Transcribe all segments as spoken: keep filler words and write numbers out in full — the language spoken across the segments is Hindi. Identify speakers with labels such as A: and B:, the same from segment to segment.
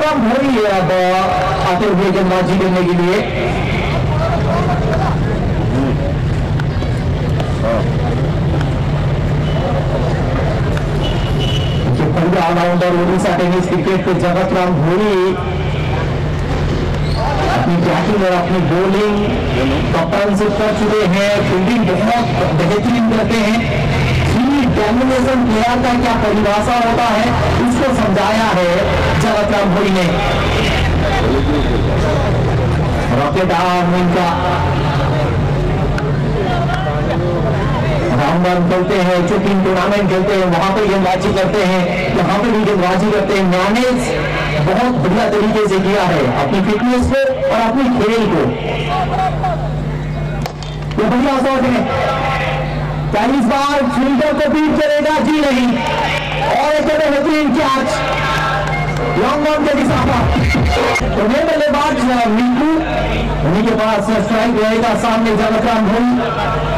A: जगतराम भोई अब आते हुए गेंदबाजी करने के लिए। ऑलराउंडर ओडिशा टेनिस क्रिकेट के जगतराम भोई अपनी बैटिंग और अपनी बॉलिंग कप्तानशिप कर चुके हैं। फील्डिंग बहुत बेहतरीन करते हैं। डोमिनेशन प्लेयर का क्या परिभाषा होता है इसको समझाया है जगतराम भोई ने। रॉकेट आर्म इनका राउंड खेलते हैं, जो टीम टूर्नामेंट खेलते हैं वहां पर गेंदबाजी करते हैं, यहाँ पर भी गेंदबाजी करते हैं। मैनेज बहुत बढ़िया तरीके से किया है अपनी फिटनेस को और अपनी खेल को। ये बढ़िया शॉट है, इस बार फील्डर को बीट करेगा जी नहीं, और एक बेहतरीन कैच लॉन्ग ऑन के दिशा पर। तो ये बल्लेबाज मिंटू, उन्हीं के पास स्ट्राइक रहेगा सामने जगतराम भोई।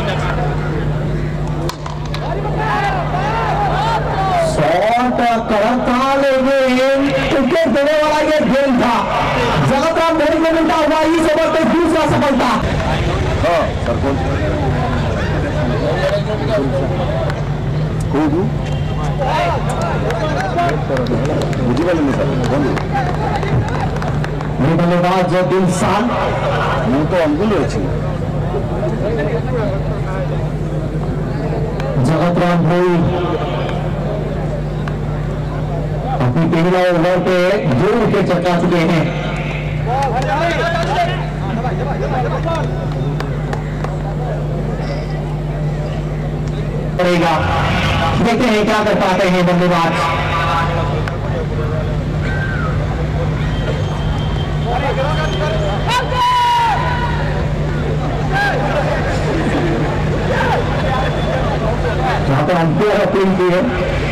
A: शॉट कड़क था लेकिन विकेट देने वाला ये गेंद था। जगतराम भोई को मिलता हुआ इस ओवर पे दूसरा सफलता। बल्लेबाज दिलशान ମୁଁ ତ ଅଙ୍ଗୁଲ ଅଛି। जगतराम भोई अपनी पहला ओवर पे दो विकेट चटका चुके हैं। करेगा, देखते हैं क्या कर पाते हैं बल्लेबाज। यहाँ पर अंपायर अपील की है।